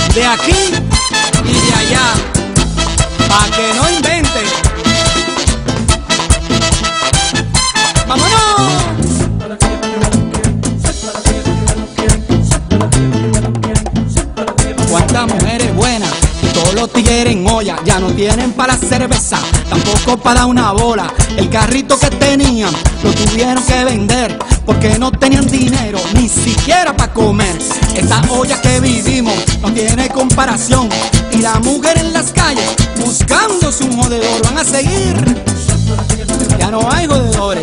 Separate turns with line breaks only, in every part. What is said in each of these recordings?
de aquí y de allá, pa' que no inventen. ¡Vámonos! Cuántas mujeres buenas y todos los tigres en olla, ya no tienen para la cerveza, tampoco para una bola. El carrito que tenían lo tuvieron que vender porque no tenían dinero ni siquiera para comer. Esta olla que vivimos no tiene comparación, y la mujer en las calles buscándose un jodedor. Van a seguir, ya no hay jodedores.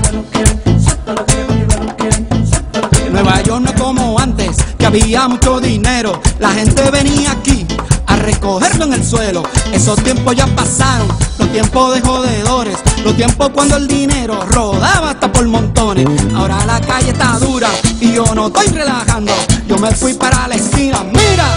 Nueva York no es como antes, que había mucho dinero, la gente venía aquí a recogerlo en el suelo. Esos tiempos ya pasaron, los tiempos de jodedores, los tiempos cuando el dinero rodaba hasta por montones. Ahora la calle está dura y yo no estoy relajando, yo me fui para la esquina, mira.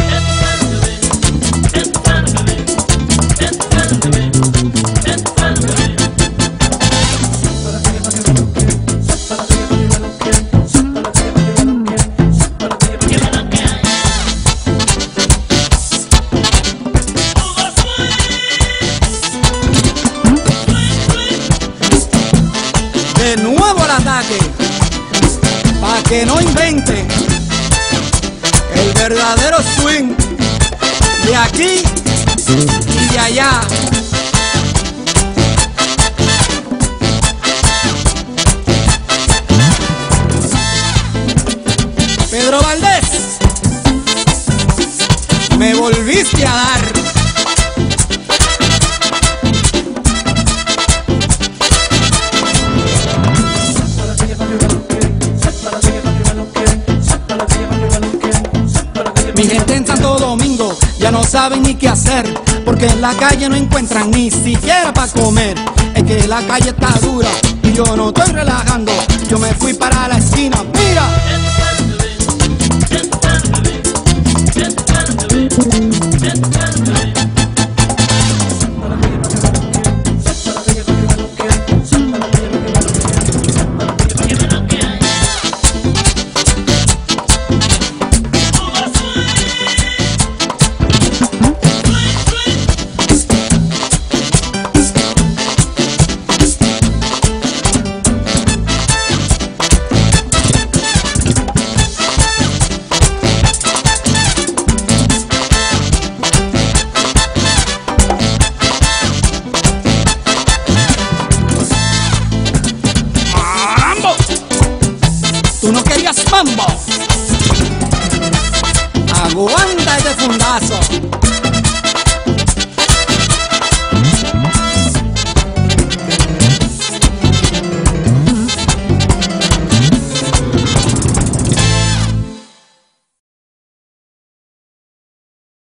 De nuevo el ataque, pa' que no inventen. El verdadero swing de aquí y de allá. Pedro Valdés, me volviste a dar. Mi gente en Santo Domingo ya no saben ni qué hacer, porque en la calle no encuentran ni siquiera para comer. Es que la calle está dura y yo no estoy relajando, yo me fui para la esquina, mira. Tú no querías mambo, aguanta este fundazo.